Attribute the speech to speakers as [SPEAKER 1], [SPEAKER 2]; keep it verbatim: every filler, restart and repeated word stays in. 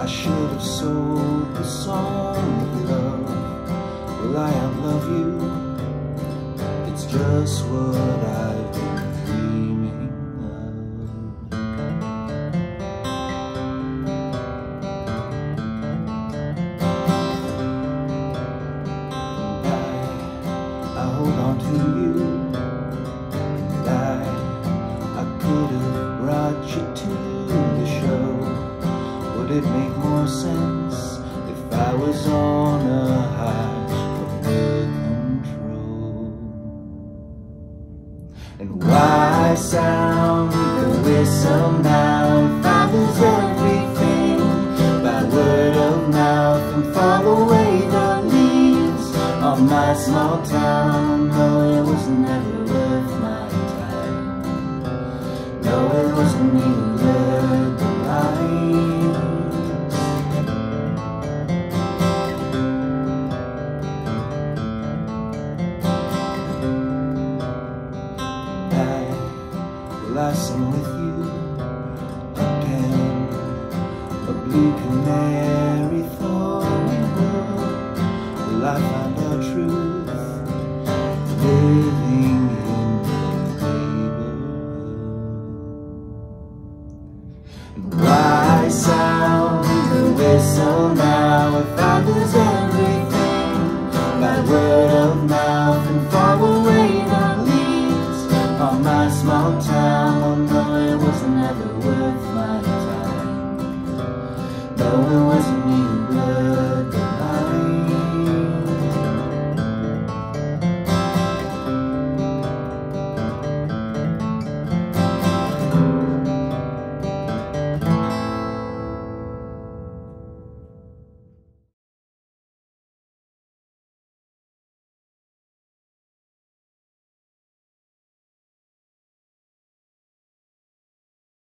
[SPEAKER 1] I should have sold the song of love. Will I outlove you? It's just what I've been dreaming of. And I, I hold on to you. And I, I could have brought you to the show. Would it make more sense if I was on a high of good control? And why sound the whistle now if I lose everything by word of mouth and fall away the leaves on my small town? No, it was never worth my time. No, it wasn't even worth the line. I sing with you again, a blue canary thorny world. Will I find our truth living in the neighborhood? And why sound the whistle now if I lose everything by word of mouth and fall away the leaves on my small town? No, it was never worth my time. No, it wasn't